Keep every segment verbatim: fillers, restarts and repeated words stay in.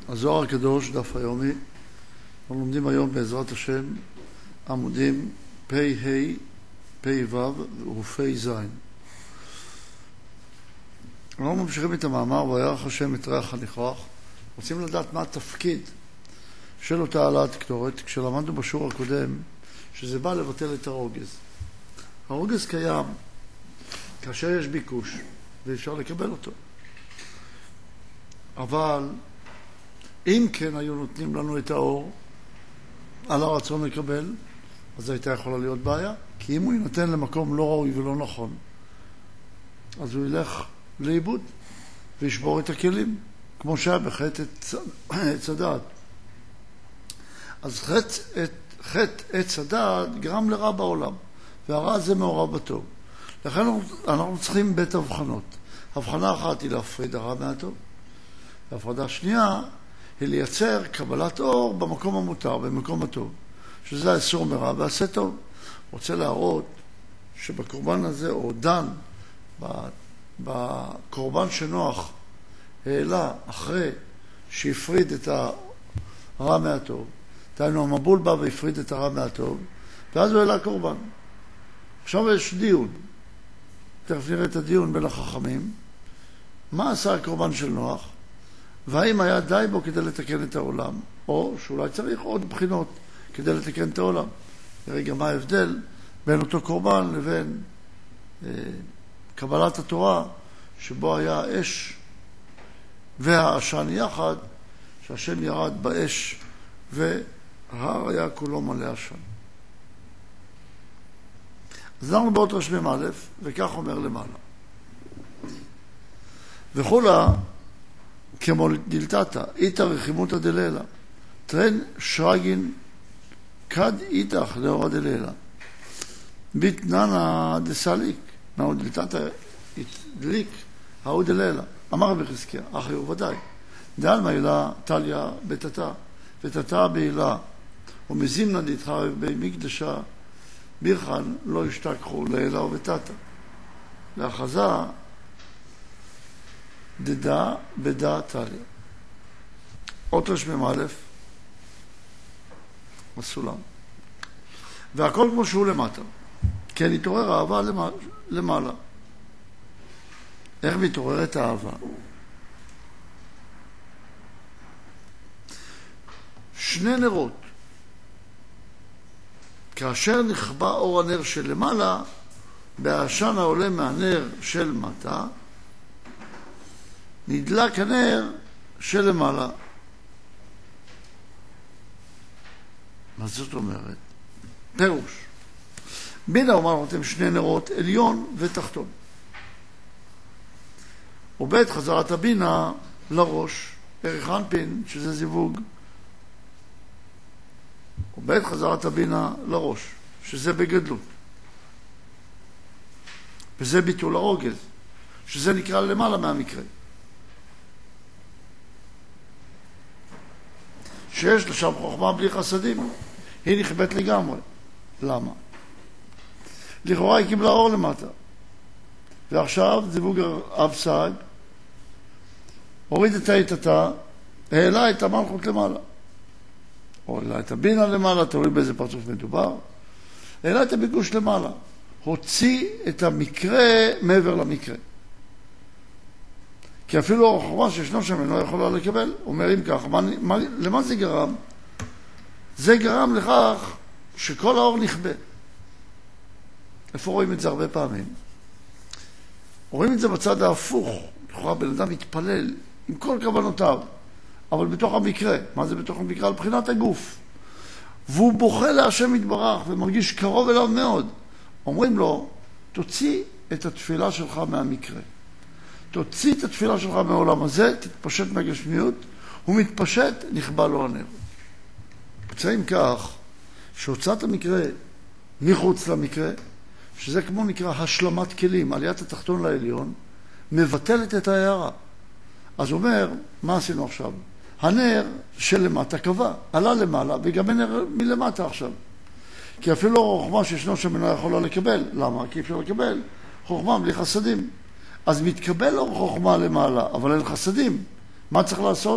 הזוהר הקדוש, דף היומי. אנחנו לומדים היום בעזרת השם עמודים פ' ה', פ' ו' ופ' ז'. אנחנו ממשיכים את המאמר וירח השם את ריח הניחוח. רוצים לדעת מה התפקיד של אותה העלאת קטורת, כשלמדנו בשיעור הקודם שזה בא לבטל את הרוגז. הרוגז קיים כאשר יש ביקוש ואפשר לקבל אותו. אבל אם כן היו נותנים לנו את האור על הרצון לקבל, אז הייתה יכולה להיות בעיה. כי אם הוא ינתן למקום לא ראוי ולא נכון, אז הוא ילך לאיבוד וישבור את הכלים, כמו שהיה בחטא עץ הדעת. אז חטא, חטא עץ הדעת גרם לרע בעולם, והרע הזה מעורב בטוב. לכן אנחנו צריכים בית הבחנות. הבחנה אחת היא להפריד הרע מהטוב, והפרדה שנייה היא לייצר קבלת אור במקום המותר, במקום הטוב, שזה האסור מרע ועשה טוב. רוצה להראות שבקורבן הזה, או דן, בקורבן שנוח העלה אחרי שהפריד את הרע מהטוב, דהיינו המבול בא והפריד את הרע מהטוב, ואז הוא העלה קורבן. עכשיו יש דיון, תכף נראה את הדיון בין החכמים, מה עשה הקורבן של נוח, והאם היה די בו כדי לתקן את העולם, או שאולי צריך עוד בחינות כדי לתקן את העולם. רגע, מה ההבדל בין אותו קורבן לבין אה, קבלת התורה, שבו היה אש והעשן יחד, שהשם ירד באש וההר היה כולו מלא עשן. אז אנחנו באות רשמים א', וכך אומר למעלה. וכולה כמו דלתתה, איתה רחימותא דלילה, טרן שרגין כד איתך לאורה דלילה. ביתננה דסליק, נאו דלתתה דליק, האו דלילה. אמר רבי חזקיה, אחי ובוודאי. דעלמא אילה תליה בתתה, ותתה באילה, ומזימנה דתחרב בי מקדשה, בירחן לא ישתכחו לאילה ובתתה. לאחזה דדה בדה תליה. אות רשמם א', הסולם. והכל כמו שהוא למטה. כן, התעורר האהבה למעלה. איך מתעוררת האהבה? שני נרות. כאשר נכבה אור הנר של למעלה, בעשן העולה מהנר של מטה, נדלק הנר של למעלה. מה זאת אומרת? פירוש. בינה אומר אתם שני נרות, עליון ותחתון. ובית חזרת הבינה לראש, ערך אנפין, שזה זיווג. ובית חזרת הבינה לראש, שזה בגדלות. וזה ביטול הרוגז, שזה נקרא למעלה מהמקרה. שיש לשם חוכמה בלי חסדים, היא נכבאת לגמרי. למה? לכאורה היא קיבלה אור למטה. ועכשיו זיווג אב סג, הוריד את האיתתה, העלה את המלכות למעלה. או העלה את הבינה למעלה, תוריד באיזה פרצוף מדובר. העלה את הביקוש למעלה. הוציא את המקרה מעבר למקרה. כי אפילו אור החוכמה שישנו שם אינו יכולה לקבל. אומרים כך, מה, מה, למה זה גרם? זה גרם לכך שכל האור נכבה. איפה רואים את זה הרבה פעמים? רואים את זה בצד ההפוך. לכאורה בן אדם מתפלל עם כל כוונותיו, אבל בתוך המקרה. מה זה בתוך המקרה? על בחינת הגוף. והוא בוכה להשם יתברך ומרגיש קרוב אליו מאוד. אומרים לו, תוציא את התפילה שלך מהמקרה. תוציא את התפילה שלך מהעולם הזה, תתפשט מהגשמיות, הוא מתפשט, נכבה לו הנר. פצעים כך, שהוצאת המקרה מחוץ למקרה, שזה כמו נקרא השלמת כלים, עליית התחתון לעליון, מבטלת את ההערה. אז הוא אומר, מה עשינו עכשיו? הנר של למטה קבע, עלה למעלה, וגם הנר מלמטה עכשיו. כי אפילו חוכמה שישנו שם אינו יכולה לקבל. למה? כי אפשר לקבל חוכמה בלי חסדים. אז מתקבל אור חוכמה למעלה, אבל אין חסדים. מה צריך לעשות?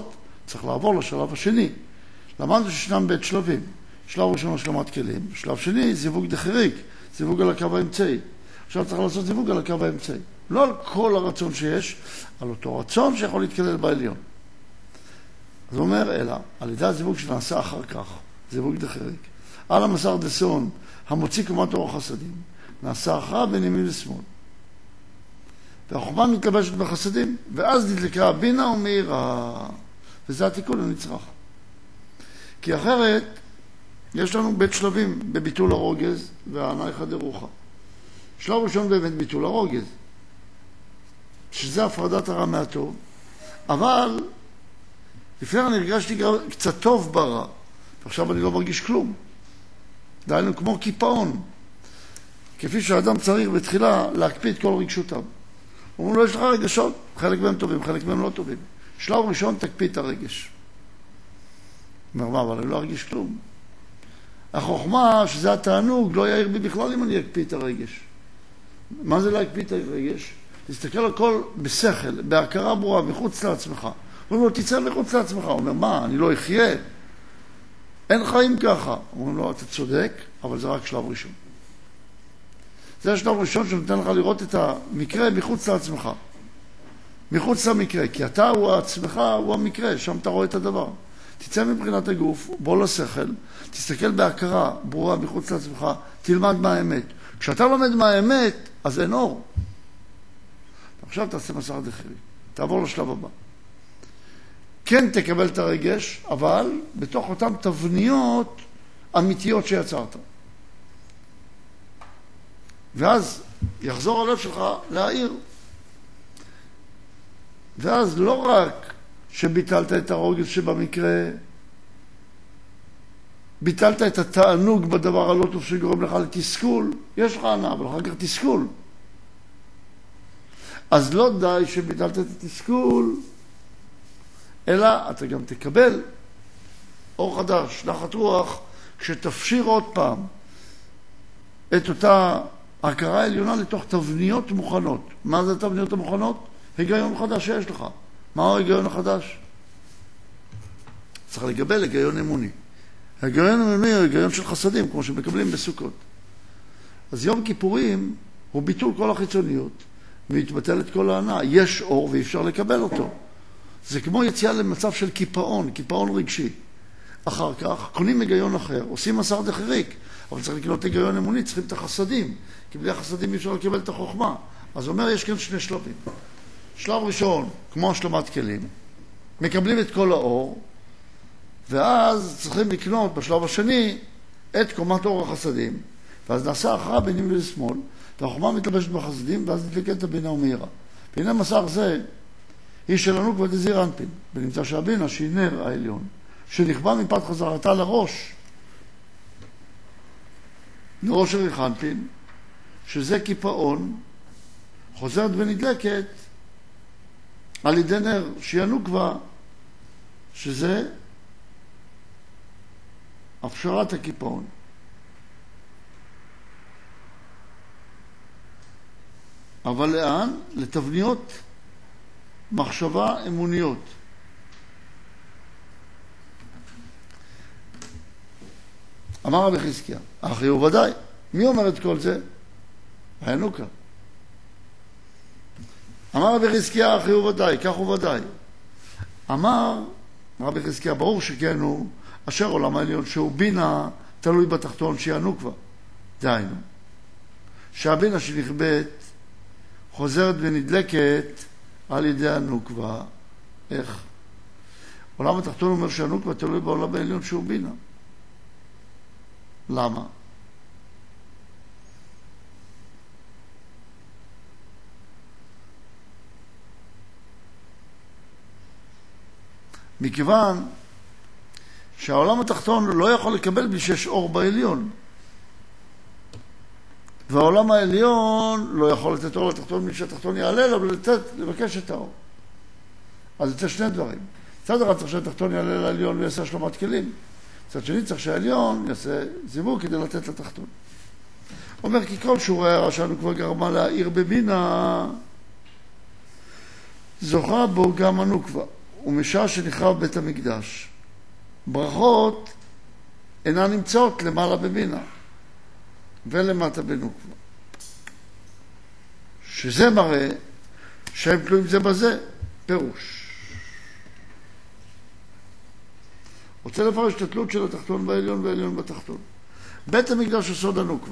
צריך לעבור לשלב השני. למדנו שישנם בית שלבים. שלב ראשון השלמת כלים, שלב שני זיווג דחריק, זיווג על הקו האמצעי. עכשיו צריך לעשות זיווג על הקו האמצעי. לא על כל הרצון שיש, על אותו רצון שיכול להתקלל בעליון. אז הוא אומר, אלא, על ידי הזיווג שנעשה אחר כך, זיווג דחריק, על המסר דסון, המוציא קומת אור החסדים, נעשה הכרעה בין ימין ושמאל. והחוכמה מתלבשת בחסדים, ואז נדלקה הבינה ומאירה. וזה התיקון הנצרך. כי אחרת, יש לנו בית שלבים בביטול הרוגז והענייך דרוחה. שלב ראשון באמת ביטול הרוגז, שזה הפרדת הרע מהטוב, אבל לפני אני הרגשתי קצת טוב ברע, ועכשיו אני לא מרגיש כלום. דהיינו כמו קיפאון, כפי שהאדם צריך בתחילה להקפיא את כל רגשותיו. אומרים לו, יש לך רגשות, חלק מהם טובים, חלק מהם לא טובים. שלב ראשון תקפיא את הרגש. אומר מה, אבל אני לא ארגיש כלום. החוכמה, שזה התענוג, לא יעיר בי בכלל אם אני אקפיא את הרגש. מה זה להקפיא את הרגש? תסתכל על הכל בשכל, בהכרה ברורה, מחוץ לעצמך. אומרים לו, תצא מחוץ לעצמך. הוא אומר, מה, אני לא אחיה? אין חיים ככה. אומרים לו, אתה צודק, אבל זה רק שלב ראשון. זה השלב ראשון שנותן לך לראות את המקרה מחוץ לעצמך. מחוץ למקרה, כי אתה הוא עצמך, הוא המקרה, שם אתה רואה את הדבר. תצא מבחינת הגוף, בוא לשכל, תסתכל בהכרה, ברורה מחוץ לעצמך, תלמד מה האמת. כשאתה לומד מה האמת, אז אין אור. עכשיו תעשה מסע דחרי, תעבור לשלב הבא. כן תקבל את הרגש, אבל בתוך אותן תבניות אמיתיות שיצרת. ואז יחזור הלב שלך להעיר. ואז לא רק שביטלת את הרוגז שבמקרה, ביטלת את התענוג בדבר הלא טוב שגורם לך לתסכול, יש לך ענה, אבל אחר כך תסכול. אז לא די שביטלת את התסכול, אלא אתה גם תקבל אור חדש, נחת רוח, כשתפשיר עוד פעם את אותה הכרה העליונה לתוך תבניות מוכנות. מה זה התבניות המוכנות? היגיון חדש שיש לך. מהו ההיגיון החדש? צריך לגבל היגיון אמוני. ההיגיון אמוני הוא היגיון של חסדים, כמו שמקבלים בסוכות. אז יום כיפורים הוא ביטול כל החיצוניות, והתבטל את כל הענה. יש אור ואי אפשר לקבל אותו. זה כמו יציאה למצב של קיפאון, קיפאון רגשי. אחר כך קונים היגיון אחר, עושים מסר דחריק, אבל צריך לקנות היגיון אמוני, צריכים את החסדים, כי בלי החסדים אי אפשר לקבל את החוכמה. אז הוא אומר, יש כאן שני שלבים. שלב ראשון, כמו השלמת כלים, מקבלים את כל האור, ואז צריכים לקנות בשלב השני את קומת אור החסדים, ואז נעשה הכרעה בין ימין ושמאל, והחוכמה מתלבשת בחסדים, ואז נדלקת את הבינה ומאירה. והנה מסך זה, היא שלנו כבר דזיר אנפין, ונמצא שהבינה שהיא נר העליון, שנכבה מפת חזרתה לראש, לראש עריך אנפין, שזה קיפאון, חוזרת ונדלקת על ידי נר שהיא הנוקבה, שזה הפשרת הקיפאון. אבל לאן? לתבניות מחשבה אמוניות. אמר רבי חזקיה, אחי הוא ודאי. מי אומר את כל זה? הינוקה. אמר רבי חזקיה, אחי הוא ודאי, כך הוא ודאי. אמר רבי חזקיה, ברור שכן הוא, אשר עולם העליון שהוא בינה תלוי בתחתון שיענו כבר. דהיינו, שהבינה שנכבאת חוזרת ונדלקת על ידי הנוקבה. איך? עולם התחתון אומר שהנוקבה תלוי בעולם העליון שהוא בינה. למה? מכיוון שהעולם התחתון לא יכול לקבל בלי שיש אור בעליון. והעולם העליון לא יכול לתת אור לתחתון בלי שהתחתון יעלה לו, אבל לתת, לבקש את האור. אז זה שני דברים. צד אחד צריך שהתחתון יעלה לעליון ויעשה השלמת כלים. צד שני צריך שהעליון יעשה זיווג כדי לתת לתחתון. אומר כי כל שיעורי הרע שלנו כבר גרמה להעיר בבינה, זוכה בו גם הנוקבה. ומשעה שנחרב בית המקדש, ברכות אינן נמצאות למעלה בבינה ולמטה בנוקבה, שזה מראה שהם תלויים זה בזה. פירוש, רוצה לפרש את התלות של התחתון בעליון והעליון בתחתון. בית המקדש הוא סוד הנוקבה.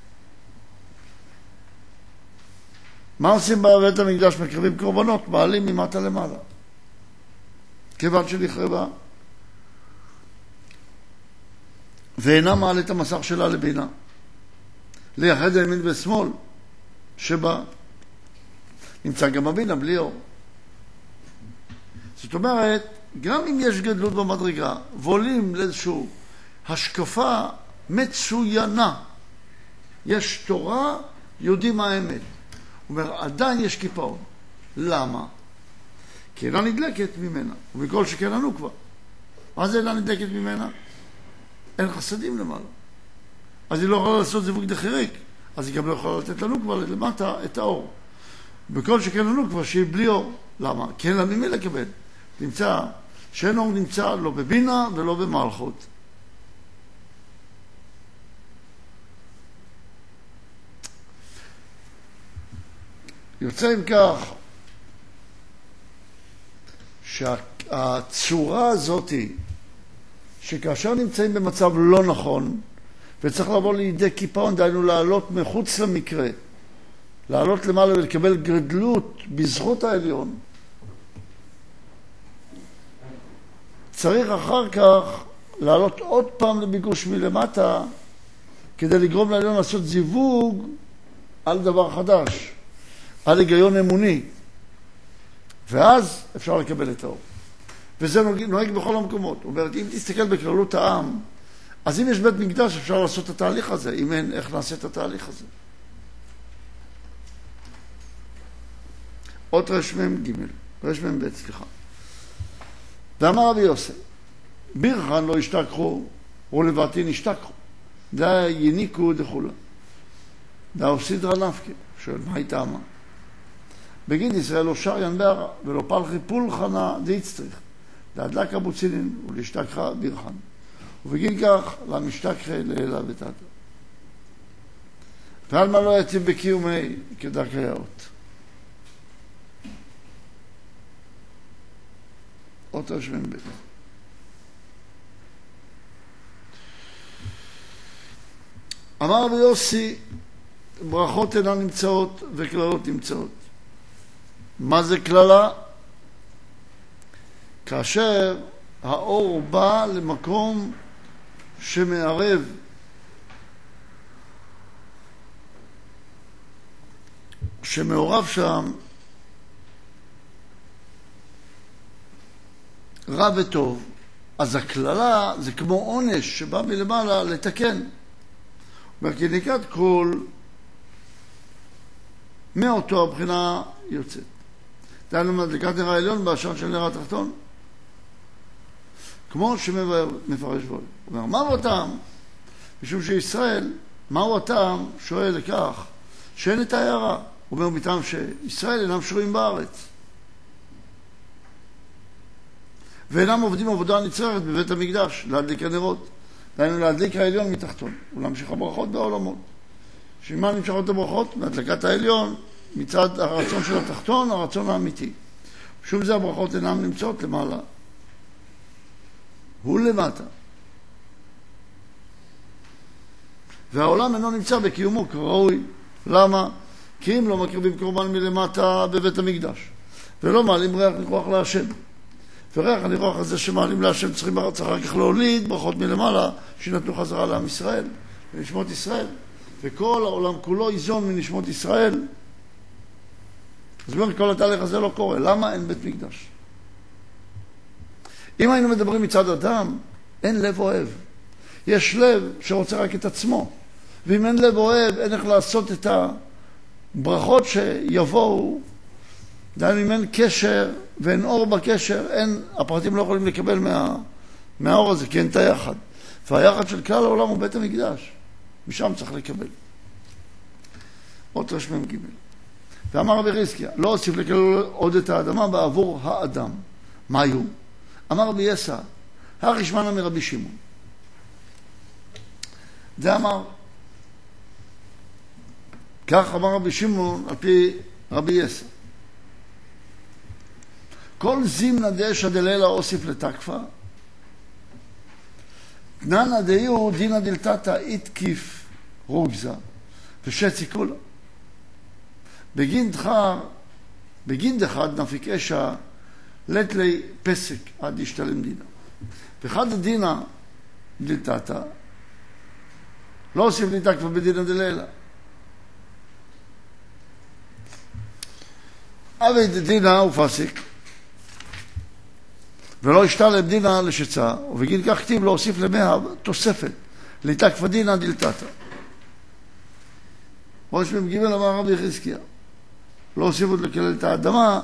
מה עושים בבית המקדש? מקריבים קורבנות, מעלים ממטה למעלה, כיוון שנחרבה, ואינה מעלה את המסך שלה לבינה, לייחד הימין ושמאל שבה נמצא גם הבינה בלי אור. זאת אומרת, גם אם יש גדלות במדרגה ועולים לאיזושהי השקפה מצוינה, יש תורה, יודעים מה האמת, הוא אומר, עדיין יש קיפאון. למה? כי אינה נדלקת ממנה, ובכל שכן הנוקבה. מה זה אינה נדלקת ממנה? אין חסדים למעלה, אז היא לא יכולה לעשות זיווג דחיריק, אז היא גם לא יכולה לתת לנוקבה למטה את האור. בכל שכן הנוקבה שהיא בלי אור. למה? כי אין לה ממי לקבל. נמצא, שאין אור נמצא לא בבינה ולא במלכות. יוצא עם כך שהצורה הזאת היא שכאשר נמצאים במצב לא נכון וצריך לבוא לידי קיפאון, דהיינו לעלות מחוץ למקרה, לעלות למעלה ולקבל גדלות בזכות העליון, צריך אחר כך לעלות עוד פעם לביקוש מלמטה כדי לגרום לעליון לעשות זיווג על דבר חדש, על היגיון אמוני, ואז אפשר לקבל את האור. וזה נוהג, נוהג בכל המקומות. זאת אומרת, אם תסתכל בכללות העם, אז אם יש בית מקדש אפשר לעשות את התהליך הזה. אם אין, איך נעשה את התהליך הזה? עוד רשמם ג' רשמם ב', סליחה. ואמר רבי יוסי, בירכן לא השתכחו ולבטין השתכחו, דה יניקו דחולה, דה אוסידרה נפקי. שואל, מה היא טעמה? בגיד ישראל לא שריין בערה ולא פלחי פולחנה דהצטריך, דהדלק אבוצינין ולהשתכחה בירכן, ובגיד כך למשתכחה לאלה ותתה. ועל מה לא יציב בקיומי כדרכי האות. אות רשמם ב'. אמר רבי יוסי, ברכות אינן נמצאות וכללות נמצאות. מה זה כללה? כאשר האור בא למקום שמערב שמעורב שם רע וטוב, אז הכללה זה כמו עונש שבא מלמעלה לתקן. ומכניקת כל מאותו הבחינה יוצאת. דהיינו מדליקת נר העליון באשר של נר התחתון. כמו שמפרש בו. הוא אומר, מהו הטעם? משום שישראל, מהו הטעם? שואל לכך, שאין את ההערה. הוא אומר, מטעם שישראל אינם שרויים בארץ. ואינם עובדים עבודה נצרכת בבית המקדש, להדליק הנרות. דהיינו להדליק העליון מתחתון, ולהמשיך הברכות בעולמות. שמה נמשכות הברכות? מהדלקת העליון, מצד הרצון של התחתון, הרצון האמיתי. שום זה הברכות אינם נמצאות למעלה. הוא למטה. והעולם אינו נמצא בקיומו כראוי. למה? כי אם לא מקריבים קורבן מלמטה בבית המקדש, ולא מעלים ריח ניחוח להשם. וריח הניחוח הזה שמעלים להשם צריכים אחר כך להוליד ברכות מלמעלה שנתנו חזרה לעם ישראל ונשמות ישראל, וכל העולם כולו איזון מנשמות ישראל. זאת אומרת, כל התהליך הזה לא קורה. למה? אין בית מקדש. אם היינו מדברים מצד אדם, אין לב אוהב. יש לב שרוצה רק את עצמו, ואם אין לב אוהב, אין איך לעשות את הברכות שיבואו. דהיינו, אם אין קשר ואין אור בקשר, אין, הפרטים לא יכולים לקבל מה, מהאור הזה, כי אין את היחד. והיחד של כלל העולם הוא בית המקדש. משם צריך לקבל. עוד רשמם ג'. ואמר רבי חזקיה, לא אוסיף לכלל עוד את האדמה בעבור האדם. מה היו? אמר רבי יסע, הריש מנה מרבי שמעון. זה אמר, כך אמר רבי שמעון על פי רבי יסע. כל זימנה דשא דלילה אוסיף לתקפה, תננא דיהו דינא דלתתא איתקיף רוגזה ושצי כולה. בגין דחר, בגין דחד נפיק אשא לטלי פסק עד ישתלם דינא. וחד הדינא דלתתא לא אוסיף לתקפה בדינא דלילה. אבי דינא ופסק ולא ישתלם דינא לשצה, ובגין כך כתיב לא הוסיף למאה תוספת לתקפה דינא דלתתא. ראש מ"ג אמר רבי חזקיה, לא הוסיפו לקלל את האדמה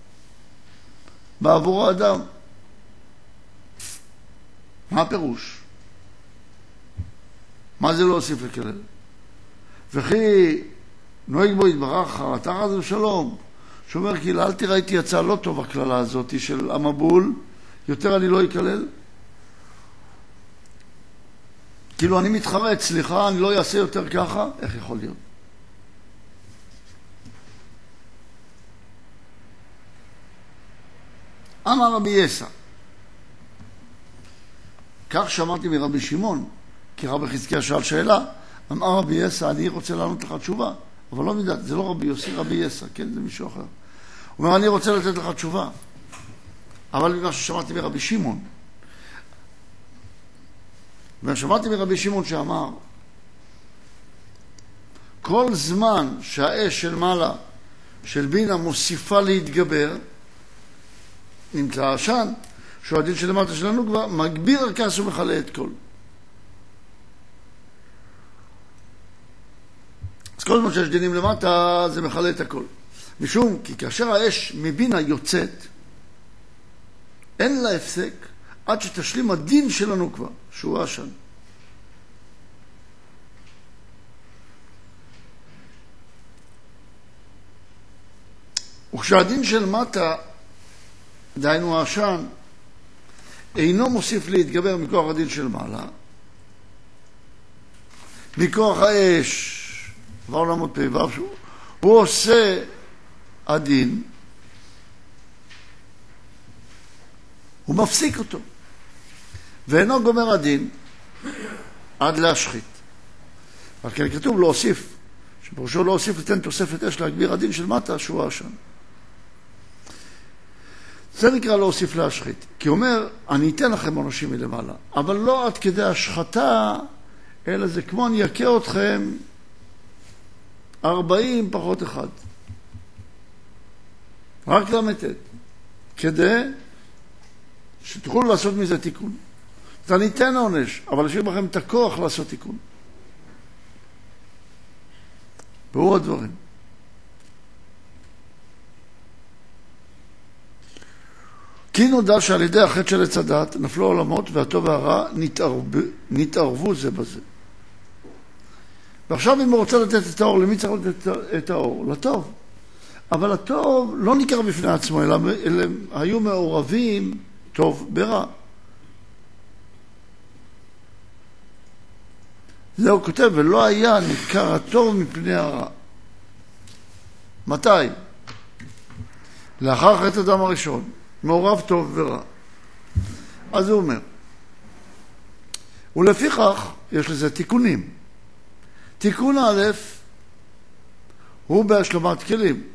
בעבור האדם. מה הפירוש? מה זה לא הוסיף לקלל? וכי נוהג בו יתברך חרטה חס ושלום, שאומר כאילו אל תראה איתי יצאה לא טוב הכללה הזאת של המבול, יותר אני לא אקלל. כאילו אני מתחרט, סליחה, אני לא אעשה יותר ככה. איך יכול להיות? אמר רבי יסע, כך שמעתי מרבי שמעון, כי רבי חזקיה שאל שאלה, אמר רבי יסע, אני רוצה לענות לך תשובה, אבל לא מידת, זה לא רבי יוסי, רבי יסע, כן, זה מישהו אחר. הוא אומר, אני רוצה לתת לך תשובה, אבל ממה ששמעתי מרבי שמעון, ושמעתי מרבי שמעון שאמר, כל זמן שהאש של מעלה, של בינה מוסיפה להתגבר, נמצא העשן, שהוא הדין שלמטה שלנו כבר, מגביר הכעס ומחלה את כל. אז כל זמן שיש דינים למטה, זה מחלה את הכל. משום כי כאשר האש מבינה יוצאת, אין לה הפסק עד שתשלים הדין שלנו כבר, שהוא העשן. וכשהדין של מטה, דהיינו העשן, אינו מוסיף להתגבר מכוח הדין של מעלה, מכוח האש, בעולמות פעיביו, הוא עושה הדין, הוא מפסיק אותו, ואינו גומר הדין עד להשחית. אבל כן כתוב להוסיף, שפרושו להוסיף לתן תוספת אש להגביר הדין של מטה, שהוא העשן. זה נקרא להוסיף להשחית. כי הוא אומר, אני אתן לכם עונשים מלמעלה, אבל לא עד כדי השחתה, אלא זה כמו אני אכה אתכם ארבעים פחות אחד. רק למתת. כדי שתוכלו לעשות מזה תיקון. אז אני אתן עונש, אבל אשאיר בכם את הכוח לעשות תיקון. והוא הדברים. כי נודע שעל ידי החטא של עץ הדת נפלו עולמות והטוב והרע נתערב, נתערבו זה בזה. ועכשיו אם הוא רוצה לתת את האור, למי צריך לתת את האור? לטוב. אבל הטוב לא ניכר בפני עצמו, אלא, אלא היו מעורבים טוב ברע. זה הוא כותב, ולא היה ניכר הטוב מפני הרע. מתי? לאחר חטא אדם הראשון. מעורב טוב ורע. אז הוא אומר, ולפיכך יש לזה תיקונים. תיקון א' הוא בהשלמת כלים.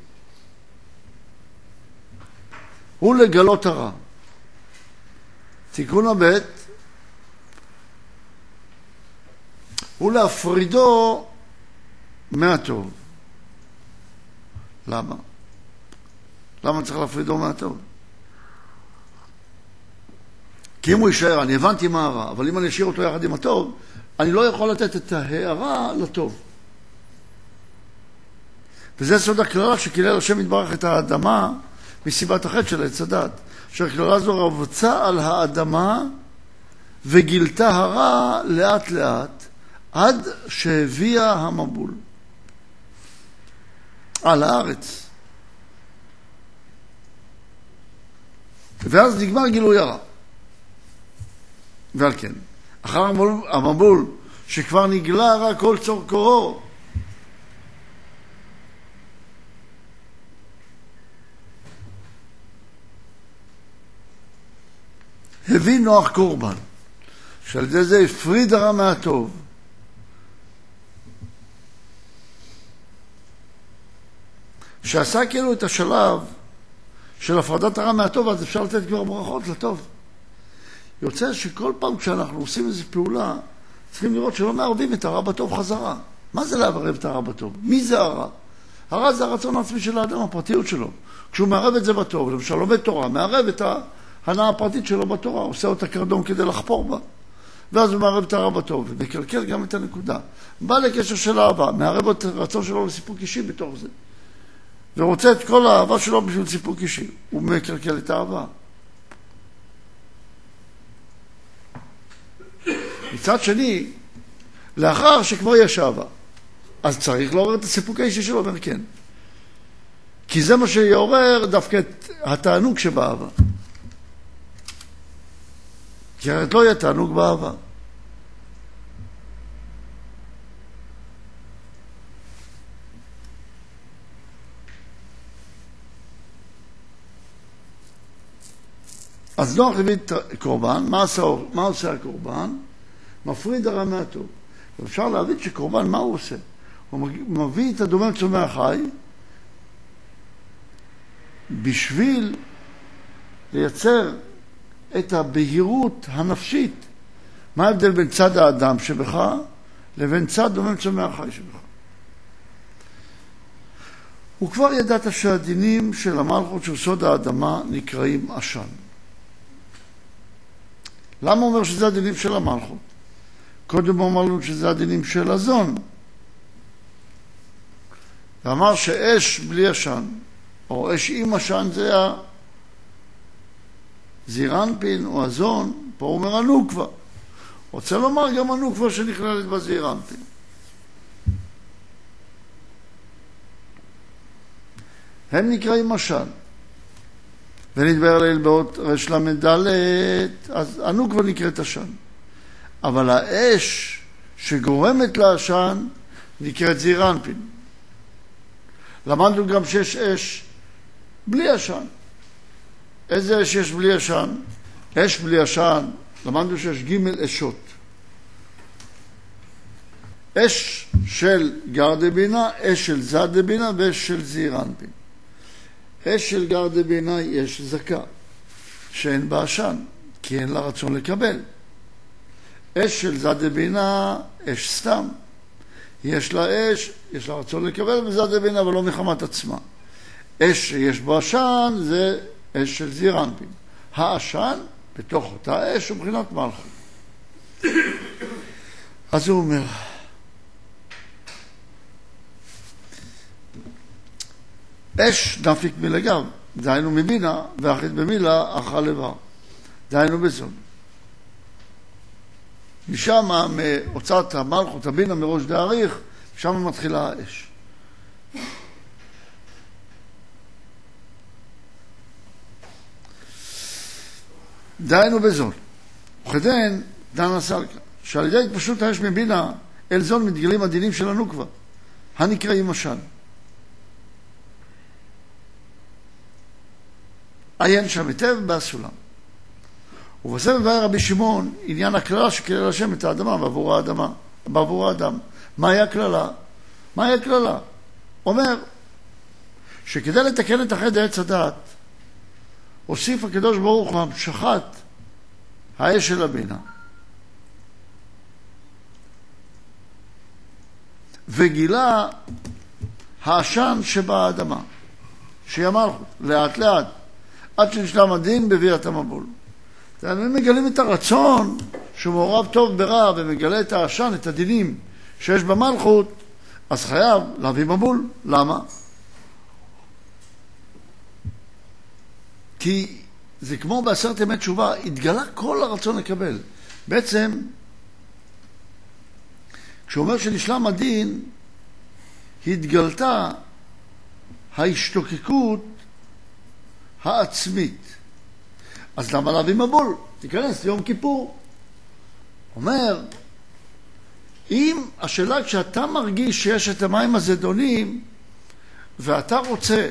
הוא לגלות הרע. תיקון הב' הוא להפרידו מהטוב. למה? למה צריך להפרידו מהטוב? כי אם הוא יישאר, אני הבנתי מה הרע, אבל אם אני אשאיר אותו יחד עם הטוב, אני לא יכול לתת את ההערה לטוב. וזה סוד הכללה שקילל השם יתברך את האדמה מסיבת החטא של עץ הדת. שהכללה זו רבצה על האדמה וגילתה הרע לאט לאט עד שהביאה המבול על הארץ. ואז נגמר גילוי הרע. ועל כן, אחר המבול שכבר נגלה הרע כל צורכו, הביא נוח קורבן, שעל ידי זה הפריד הרע מהטוב. שעשה כאילו את השלב של הפרדת הרע מהטוב, אז אפשר לתת כבר ברכות לטוב. יוצא שכל פעם כשאנחנו עושים איזו פעולה, צריכים לראות שלא מערבים את הרע בטוב חזרה. מה זה לערב את הרע בטוב? מי זה הרע? הרע זה הרצון העצמי של האדם, הפרטיות שלו. כשהוא מערב את זה בטוב, למשל לומד תורה, מערב את ההנאה הפרטית שלו בתורה, עושה אותה קרדום כדי לחפור בה. ואז הוא מערב את הרע בטוב, ומקלקל גם את הנקודה. בא לקשר של אהבה, מערב את הרצון שלו לסיפוק אישי בתוך זה. ורוצה את כל האהבה שלו בשביל סיפוק אישי. הוא מקלקל את האהבה. מצד שני, לאחר שכבר יש אהבה, אז צריך לעורר את הסיפוק האישי שלו, אומר כן. כי זה מה שיעורר דווקא את התענוג שבאהבה. כי הרי לא יהיה תענוג באהבה. אז נוח הביא קורבן. מה עושה, מה עושה הקורבן? מפריד הרע מהטוב. אפשר להבין שקורבן, מה הוא עושה? הוא מביא את הדומם צומח חי בשביל לייצר את הבהירות הנפשית. מה ההבדל בין צד האדם שבך לבין צד דומם צומח חי שבך? הוא כבר ידעת שהדינים של המלכות של סוד האדמה נקראים עשן. למה הוא אומר שזה הדינים של המלכות? קודם הוא אמר לנו שזה הדינים של הזון. ואמר שאש בלי עשן, או אש עם עשן, זה הזעירנפין או הזון, פה הוא אומר הנוקבה. רוצה לומר גם הנוקבה שנכללת בזעירנפין. הם נקראים עשן. ונדבר ליל באות רש למדלת, אז הנוקבה נקראת עשן. אבל האש שגורמת לעשן נקראת זעירנפין. למדנו גם שיש אש בלי עשן. איזה אש יש בלי עשן? אש בלי עשן, למדנו שיש ג' אשות. אש של גרדה בינה, אש של זדה בינה ואש של זעירנפין. אש של גרדה בינה היא אש זכה, שאין בה עשן, כי אין לה רצון לקבל. אש של זדה בינה, אש סתם. יש לה אש, יש לה רצון לקבל בזדה בינה, אבל לא מחמת עצמה. אש שיש בו עשן זה אש של זעירנפין. העשן בתוך אותה אש הוא מבחינת מלכות. אז הוא אומר, אש נפיק מלגב, דהיינו מבינה, ואחית במילה, אכל לבר. דהיינו בזון. משם, מהוצאת המלכות, הבינה מראש דאריך, שם מתחילה האש. דהיינו בזון. וכדן, דן הסלקה, שעל ידי התפשטות האש מבינה, אל זון מתגלים הדינים של הנוקבה, הנקראים עשן. עיין שם היטב בסולם. ובסבב היה רבי שמעון עניין הכללה שכלל השם את האדמה בעבור האדמה, בעבור האדם. מה היה הכללה? מה היה הכללה? אומר שכדי לתקן את החטא עץ הדעת, הוסיף הקדוש ברוך הוא המשכת האש של הבינה. וגילה העשן שבאדמה, שהיא המלכות, לאט לאט, עד שנשלם הדין בביאת המבול. הם מגלים את הרצון שהוא מעורב טוב ברע ומגלה את העשן, את הדינים שיש במלכות, אז חייב להביא מבול. למה? כי זה כמו בעשרת ימי תשובה, התגלה כל הרצון לקבל. בעצם, כשהוא אומר שנשלם הדין, התגלתה ההשתוקקות העצמית. אז למה להביא מבול? תיכנס ליום כיפור. אומר, אם השאלה כשאתה מרגיש שיש את המים הזדונים, ואתה רוצה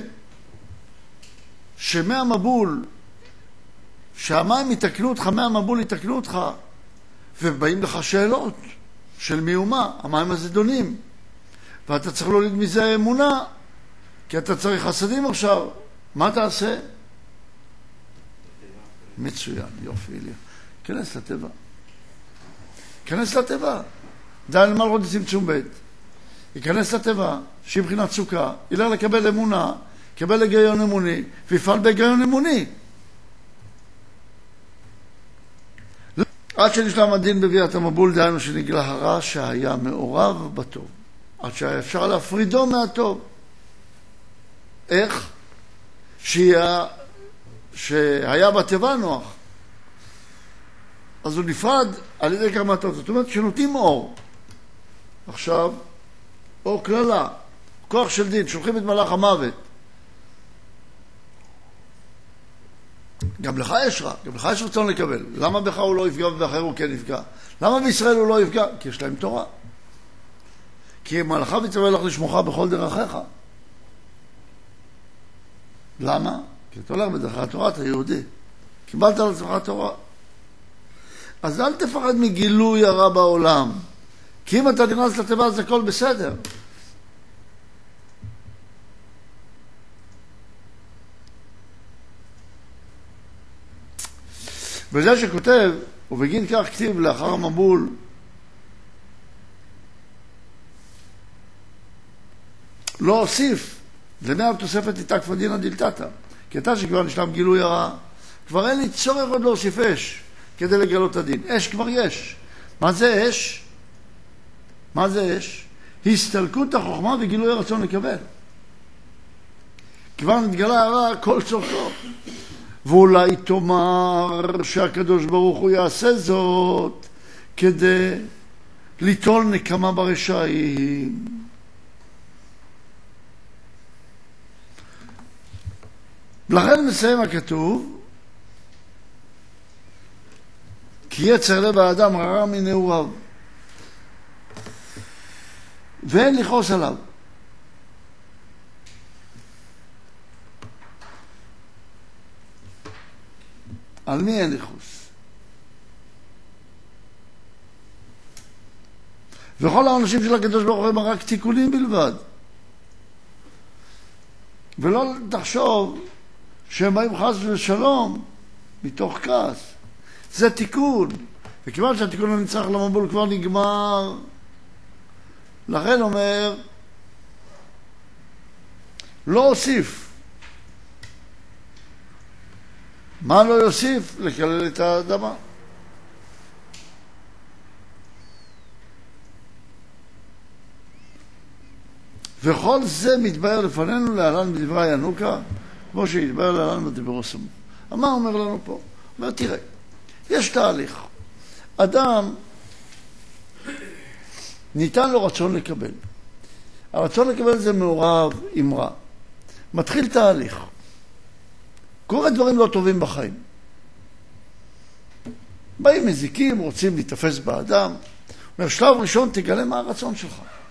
שמהמבול, שהמים יתקנו אותך, מהמבול יתקנו אותך, ובאים לך שאלות של מיומה, המים הזדונים, ואתה צריך להוליד מזה אמונה, כי אתה צריך חסדים עכשיו, מה תעשה? מצוין, יופי, איליה. כנס לטבע. כנס לטבע. די למלכות צמצום בית. ייכנס לטבע, שהיא מבחינת סוכה, ילך לקבל אמונה, יקבל היגיון אמוני, ויפעל בהיגיון אמוני. עד שנשלם הדין בביאת המבול, דהיינו שנגלה הרע שהיה מעורב בטוב. עד שהיה אפשר להפרידו מהטוב. איך? שהיה, שהיה בטבע נוח. אז הוא נפרד על ידי כמה טוב. זאת אומרת שנותנים אור. עכשיו, אור כללה, כוח של דין, שולחים את מלאך המוות. גם לך יש רע, גם לך יש רצון לקבל. למה בך הוא לא יפגע ובאחר הוא כן יפגע? למה בישראל הוא לא יפגע? כי יש להם תורה. כי מלאכה מצווה לך לשמוך בכל דרכיך. למה? כי אתה הולך בדרכי התורה, אתה יהודי. קיבלת על עצמך תורה. אז אל תפחד מגילוי הרע בעולם. כי אם אתה נכנס לטבע, אז הכל בסדר. וזה שכותב, ובגין כך כתיב לאחר המבול, לא הוסיף, למאה בתוספת איתקפא דינא דילתתא. כי אתה שכבר נשלם גילוי הרע, כבר אין לי צורך עוד להוסיף אש, כדי לגלות הדין. אש כבר יש. מה זה אש? מה זה אש? הסתלקות החוכמה וגילוי הרצון לקבל. כבר נתגלה הרע כל צורכו. ואולי תאמר שהקדוש ברוך הוא יעשה זאת כדי ליטול נקמה ברשעים. לכן מסיים הכתוב, כי יצר לב האדם רע מנעוריו, ואין לכעוס עליו. על מי אין לכעוס? וכל האנשים של הקדוש ברוך הוא הם רק תיקונים בלבד. ולא תחשוב שהם באים חס ושלום מתוך כעס. זה תיקון. וכיוון שהתיקון הנצרך למבול כבר נגמר, לכן אומר, לא הוסיף. מה לא יוסיף? לקלל את האדמה. וכל זה מתבהר לפנינו להלן בדברי ינוקה, כמו שהתבהר להלן בדברו סמוך. מה אומר לנו פה? אומר, תראה, יש תהליך. אדם ניתן לו רצון לקבל. הרצון לקבל זה מעורב עם רע. מתחיל תהליך. קורה דברים לא טובים בחיים. באים מזיקים, רוצים להתאפס באדם. אומר, שלב ראשון תגלה מה הרצון שלך.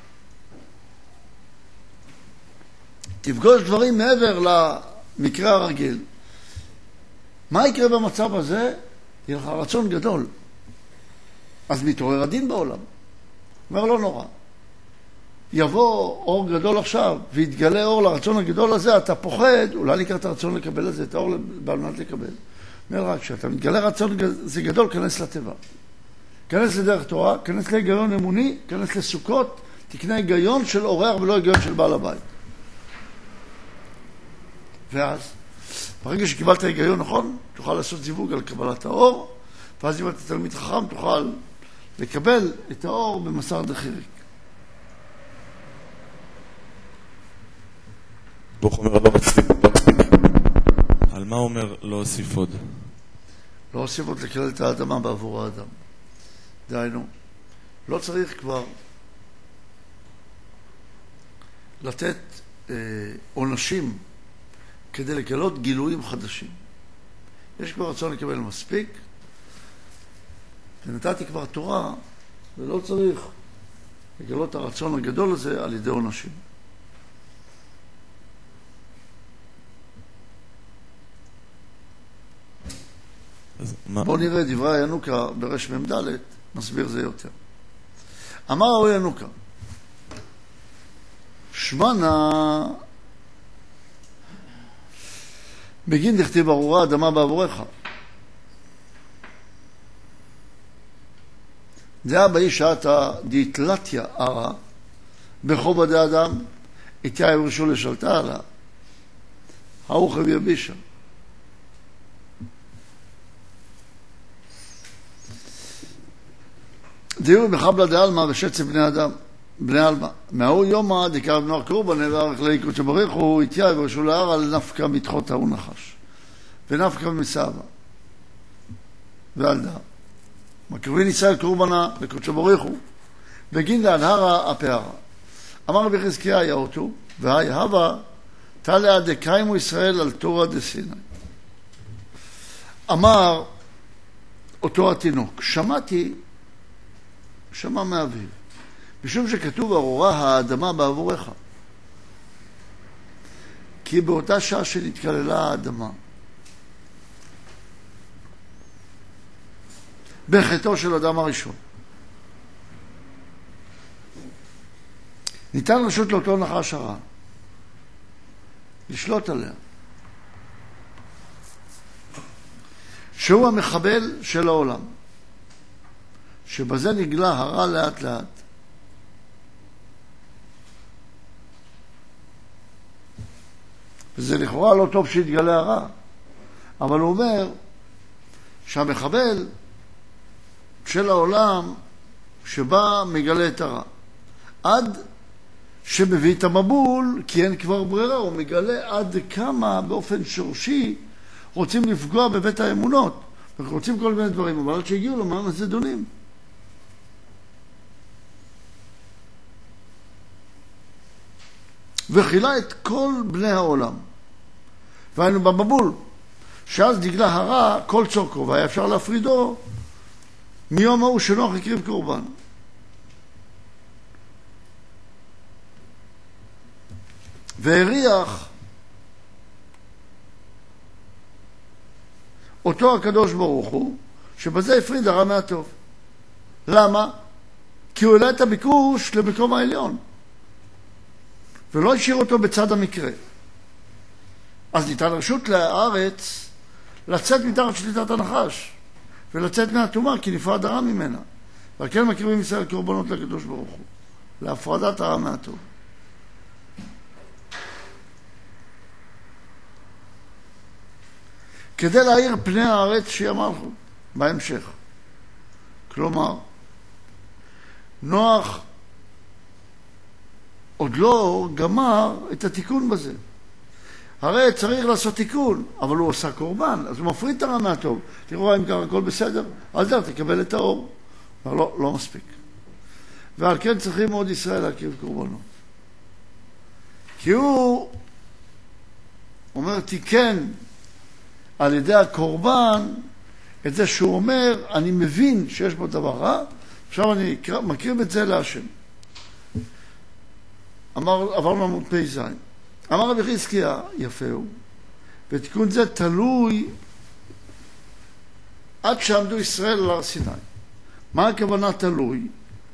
תפגוש דברים מעבר למקרה הרגיל. מה יקרה במצב הזה? יהיה לך רצון גדול. אז מתעורר הדין בעולם. אומר, לא נורא. יבוא אור גדול עכשיו, ויתגלה אור לרצון הגדול הזה, אתה פוחד, אולי נקרא את הרצון לקבל הזה, את האור בעלמת לקבל. אומר רק, כשאתה מתגלה רצון זה גדול, כנס לטבע. כנס לדרך תורה, כנס להיגיון אמוני, כנס לסוכות, תקנה היגיון של אורח ולא היגיון של בעל הבית. ואז, ברגע שקיבלת היגיון נכון, תוכל לעשות זיווג על קבלת האור, ואז אם אתה תלמיד חכם, תוכל לקבל את האור במסר דחיריק. ברוך אומר לא מצליף. על מה אומר לא הוסיף עוד? לא הוסיף עוד לקלל את האדמה בעבור האדם. דהיינו, לא צריך כבר לתת אה, עונשים כדי לגלות גילויים חדשים. יש כבר רצון לקבל מספיק, ונתתי כבר תורה, ולא צריך לגלות הרצון הגדול הזה על ידי עונשים. בואו נראה דברי ינוקה ברש מ"ד, נסביר זה יותר. אמר הוא ינוקה, שמנה בגין דכתיב ארורה אדמה בעבורך. דעה באיש שעתה דהתלתיה ערה בחובה דאדם איתיה יברשו לשלטה עלה האוך ויבישה. דיור בחבלה דאלמה ושצף בני אדם בני אלמה מהוא יומא דקרב נוער קורבן וערך ליקוד שבריחו איתיה יברשו להר על נפקה מתחות ההוא נחש ונפקה מסעבה ועל דה מקרבין ישראל קורבנה לקודשו בריחו בגין להנהרה הפערה. אמר רבי חזקיה יאותו והי הווה תליה דקיימו ישראל על תורה דסיני. אמר אותו התינוק, שמעתי, שמע מאביו, משום שכתוב ארורה האדמה בעבורך, כי באותה שעה שנתקללה האדמה בחטאו של אדם הראשון ניתן רשות לאותו נחש הרע לשלוט עליה, שהוא המחבל של העולם, שבזה נגלה הרע לאט לאט. וזה לכאורה לא טוב שיתגלה הרע, אבל הוא אומר שהמחבל של העולם שבא מגלה את הרע עד שמביא את המבול, כי אין כבר ברירה, הוא מגלה עד כמה באופן שורשי רוצים לפגוע בבית האמונות ורוצים כל מיני דברים, אבל עד שהגיעו למען הזדונים. וחילה את כל בני העולם, והיינו במבול שאז דגלה הרע כל צורכו, והיה אפשר להפרידו מיום ההוא שנוח הקריב קורבן. והריח אותו הקדוש ברוך הוא שבזה הפריד הרע מהטוב. למה? כי הוא העלה את הביקוש למקום העליון ולא השאיר אותו בצד המקרה. אז ניתן רשות לארץ לצאת מתחת שליטת הנחש ולצאת מהטומאה, כי נפרד הרע ממנה. ועל כן מקריבים ישראל קורבנות לקדוש ברוך הוא להפרדת הרע מהטוב. כדי להאיר פני הארץ שהיא המלכות בהמשך. כלומר, נוח עוד לא גמר את התיקון בזה. הרי צריך לעשות תיקון, אבל הוא עושה קורבן, אז הוא מפריד את הרע מהטוב. תראו אם ככה הכל בסדר, אל דר, תקבל את האור. אבל לא, לא מספיק. ועל כן צריכים עוד ישראל להקריב קורבנות. כי הוא אומר, תיקן על ידי הקורבן את זה שהוא אומר, אני מבין שיש בו דבר רע, עכשיו אני מקריב את זה להשם. אמר, עברנו עמוד פ"ז. אמר רבי חזקיה, יפה הוא, ותיקון זה תלוי עד שעמדו ישראל על הר סיני. מה הכוונה תלוי?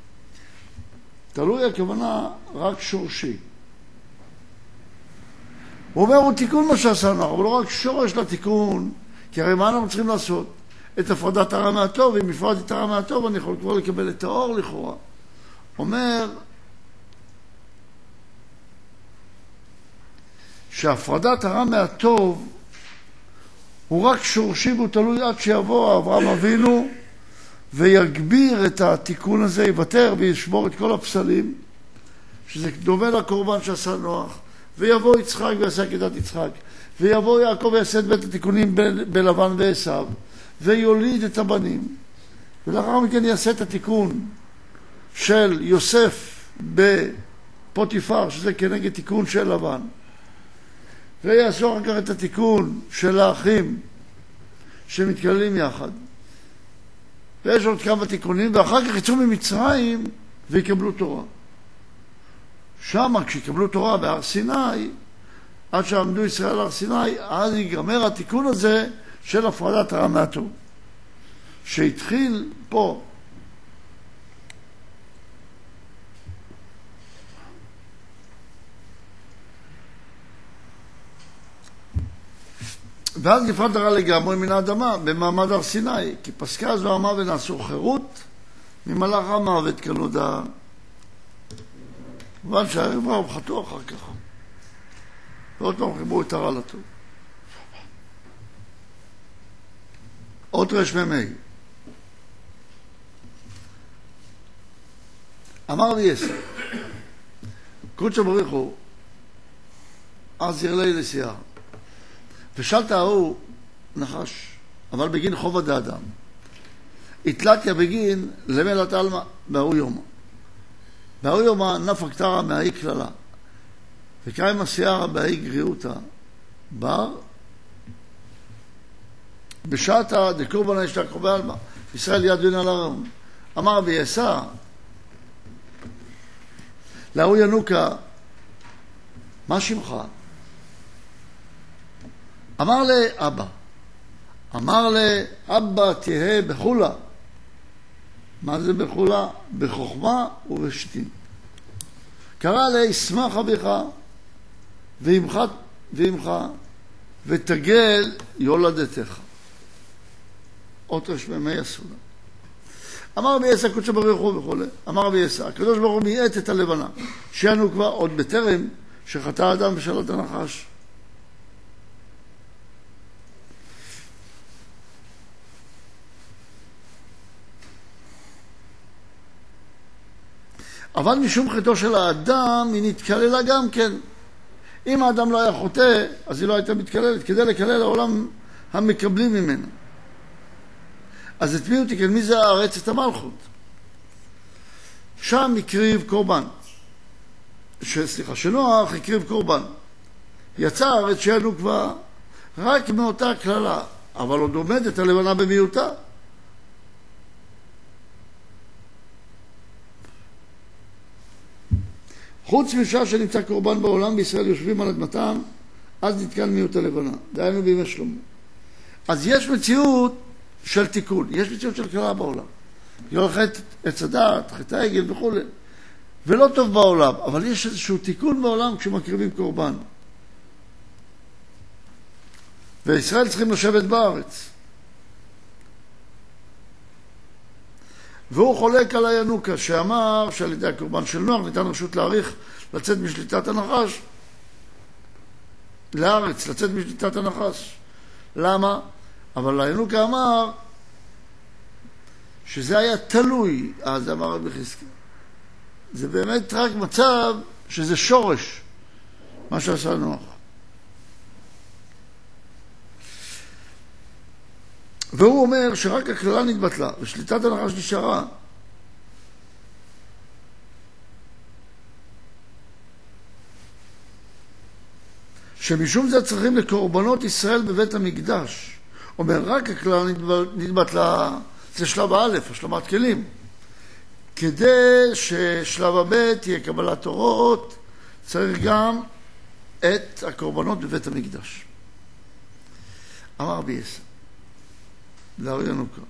תלוי הכוונה רק שורשי. הוא אומר, הוא תיקון מה שעשינו, אבל לא רק שורש לתיקון, כי הרי מה אנחנו צריכים לעשות? את הפרדת הרע מהטוב, אם הפרד את הרע מהטוב, אני יכול כבר לקבל את האור לכאורה. אומר, שהפרדת הרע מהטוב הוא רק שורשי והוא תלוי עד שיבוא אברהם אבינו ויגביר את התיקון הזה, יוותר וישמור את כל הפסלים, שזה דומה לקורבן שעשה נוח, ויבוא יצחק ויעשה עקדת יצחק, ויבוא יעקב ויעשה את בית התיקונים בלבן ועשיו, ויוליד את הבנים, ולאחר מכן יעשה את התיקון של יוסף בפוטיפר, שזה כנגד תיקון של לבן, ויעשו אחר כך את התיקון של האחים שמתקללים יחד. ויש עוד כמה תיקונים, ואחר כך יצאו ממצרים ויקבלו תורה. שם, כשיקבלו תורה בהר סיני, עד שעמדו ישראל על הר סיני, אז ייגמר התיקון הזה של הפרדת הרע מהטוב. שהתחיל פה. ואז נפרד הרע לגמרי מן האדמה במעמד הר סיני, כי פסקה זו עמה ונעשו חירות ממלאך המוות כנודע. כמובן שהערב רב חטאו אחר כך. ועוד פעם חיברו את הרע לטוב. עוד רש ממי. אמר לי יסר, קודשא בריך הוא, אז ירלי לסייר. ושאלת ההוא נחש, אבל בגין חובה דאדם. התלתיה בגין למלת אלמה בהוא יומא. בהוא יומא נפק תרא מהאי כללה. וקיים הסיירה בהאי גריעותה. בר בשעתה דקורבנה אשתה קרובי אלמה. ישראל ידון על הרם. אמר ביעשה להוא ינוקה, מה שמך? אמר לאבא, אמר לאבא תהיה בחולה. מה זה בחולה? בחוכמה ובשתין. קרא לי שמח אביך ועמך ועמך ותגל יולדתך. עוד רשמי הסולה. אמר רבי יסע קודשא בריך הוא וכו'. אמר רבי יסע, הקדוש ברוך הוא מיעט את הלבנה, שיענו כבר עוד בטרם שחטא האדם ושאלת הנחש. אבל משום חטאו של האדם היא נתקללה גם כן. אם האדם לא היה חוטא, אז היא לא הייתה מתקללת, כדי לקלל העולם המקבלים ממנה. אז את מי הוא תיקן? מי זה הארץ? את המלכות. שם הקריב קורבן. ש... סליחה, שנוח הקריב קורבן. יצא הארץ שיענו כבר רק מאותה כללה, אבל עוד עומדת הלבנה במיעוטה. חוץ משעה שנמצא קורבן בעולם, בישראל יושבים על אדמתם, אז נתקן מיעוט הלבנה. דהיינו בימי שלמה. אז יש מציאות של תיקון, יש מציאות של כללה בעולם. בגלל חטא עץ הדעת, חטא העגל וכו'. ולא טוב בעולם, אבל יש איזשהו תיקון בעולם כשמקריבים קורבן. וישראל צריכים לשבת בארץ. והוא חולק על הינוקה, שאמר שעל ידי הקורבן של נוח ניתן רשות להאריך לצאת משליטת הנחש לארץ, לצאת משליטת הנחש. למה? אבל הינוקה אמר שזה היה תלוי, אז אמר רבי חזקיה. זה באמת רק מצב שזה שורש, מה שעשה נוח. והוא אומר שרק הכללה נתבטלה, ושליטת הנחש נשארה. שמשום זה צריכים לקורבנות ישראל בבית המקדש. אומר, רק הכללה נתבטלה, זה שלב א', השלמת כלים. כדי ששלב הב' תהיה קבלת תורות, צריך גם את הקורבנות בבית המקדש. אמר רבי יסע, להוא ינוקה,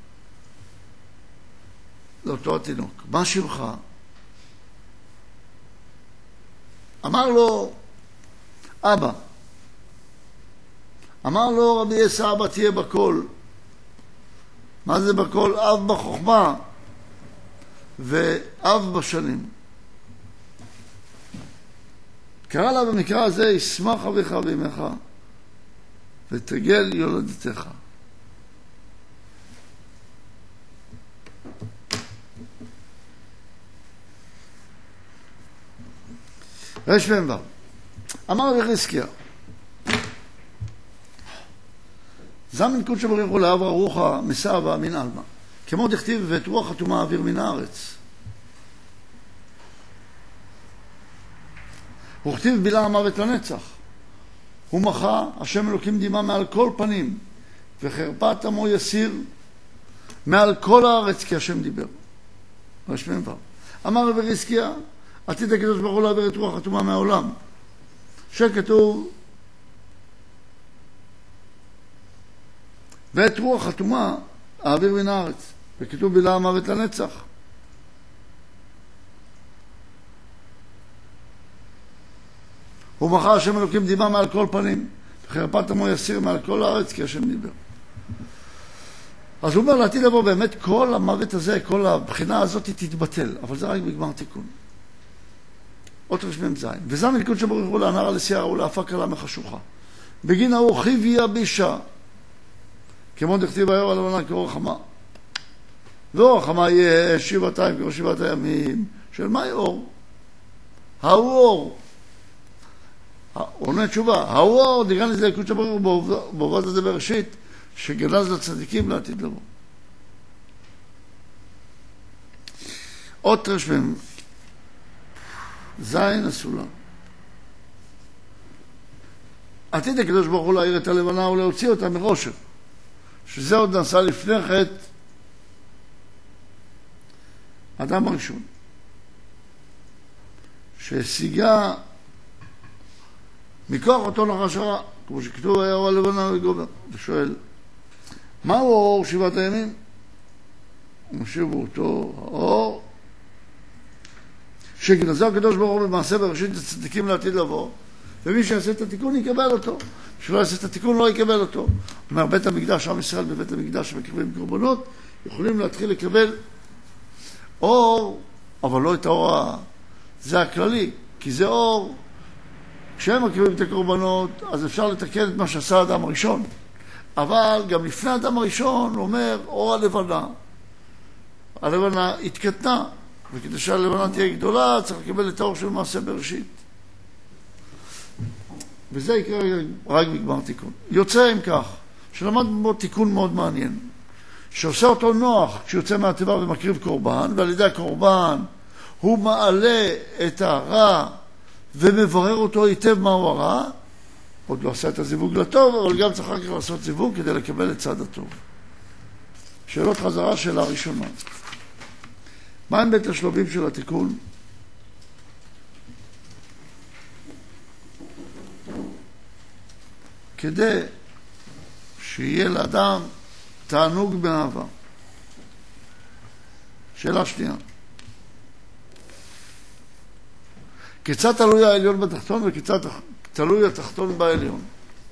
לאותו התינוק, מה שמך? אמר לו, אבא. אמר לו רבי יסע, אבא תהיה בכל. מה זה בכל? אב בחוכמה ואב בשנים. קרא לה במקרא הזה, ישמח אביך ואמך ותגל יולדתך. רש ואמבר. אמר רבי חזקיה, זמן קודשא בריך הוא לאברה רוחה מסבה מן אלמה. כמו דכתיב ואת רוח הטומאה אוויר מן הארץ. וכתיב בילה המוות לנצח. הוא מחה, השם אלוקים דימה מעל כל פנים, וחרפת עמו יסיר מעל כל הארץ, כי השם דיבר. רשמי דבר. אמר רבי חזקיה, עתיד הקדוש ברוך הוא להעביר את רוח הטומאה מהעולם. שכתוב, ואת רוח הטומאה האוויר מן הארץ, וכתוב בלע המוות לנצח. ומחה השם אלוקים דימה מעל כל פנים, וחרפת עמו יסיר מעל כל הארץ, כי השם דיבר. אז הוא אומר לעתיד לבוא, באמת כל המוות הזה, כל הבחינה הזאת תתבטל, אבל זה רק בגמר תיקון. עוד רשמם זין. וזה המלכות שברוך הוא להנהר על הסיירה ולהפק קלה מחשוכה. בגין האור חיבי הבישה, כמו דכתיב האור הלבנה כאור החמה. ואור החמה יהיה שבעתיים כמו שבעת הימים. של מה אור? האור. עונה תשובה. האור דיגן לזה מלכות שברוך הוא בעובד הזה בראשית, שגנז לצדיקים לעתיד לבוא. עוד רשמם זין הסולה. עתיד הקדוש ברוך הוא להאיר את הלבנה ולהוציא אותה מראשה, שזה עוד נעשה לפני חטא אדם הראשון, שהשיגה מכוח אותו נחש הרע, כמו שכתוב היה אור הלבנה וגובר. ושואל, מהו האור שבעת הימים? ומשיב אותו האור שגנזו הקדוש ברוך הוא במעשה בראשית הצדיקים לעתיד לבוא, ומי שיעשה את התיקון יקבל אותו, שלא יעשה את התיקון לא יקבל אותו. אומר, בית המקדש, עם ישראל בבית המקדש שמקרבים קורבנות, יכולים להתחיל לקבל אור, אבל לא את האור ה... זה הכללי, כי זה אור, כשהם מקרבים את הקורבנות, אז אפשר לתקן את מה שעשה האדם הראשון. אבל גם לפני האדם הראשון, הוא אומר, אור הלבנה, הלבנה התקטנה, וכדי שהלבנה תהיה גדולה, צריך לקבל את האור של מעשה בראשית. וזה יקרה רק בגמר תיקון. יוצא עם כך, שלמד בו תיקון מאוד מעניין, שעושה אותו נוח כשיוצא מהתיבה ומקריב קורבן, ועל ידי הקורבן הוא מעלה את הרע ומברר אותו היטב מהו הרע, עוד לא עשה את הזיווג לטוב, אבל גם צריך רק לעשות זיווג כדי לקבל את צד הטוב. שאלות חזרה, שאלה ראשונה. מה הם בית השלבים של התיקון? כדי שיהיה לאדם תענוג מאהבה. שאלה שנייה. כיצד תלוי העליון בתחתון וכיצד תלוי התחתון בעליון?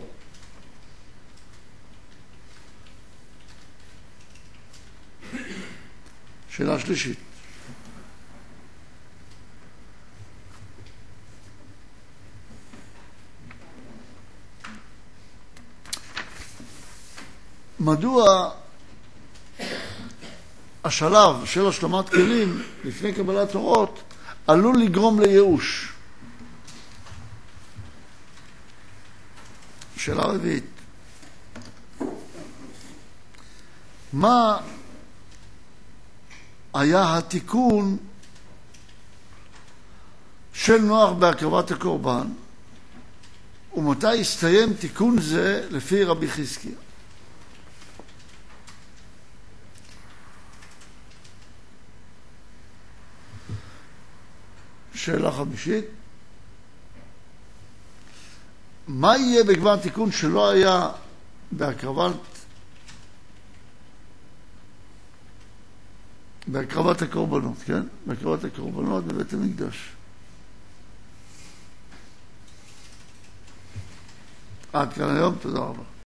שאלה שלישית. מדוע השלב של השלמת כלים לפני קבלת אורות עלול לגרום לייאוש? שאלה רביעית. מה היה התיקון של נוח בהקרבת הקורבן, ומתי הסתיים תיקון זה לפי רבי חזקיה? שאלה חמישית. מה יהיה בגמר תיקון שלא היה בהקרבת בהקרבת הקורבנות, כן? בהקרבת הקורבנות בבית המקדש. עד כאן היום, תודה רבה.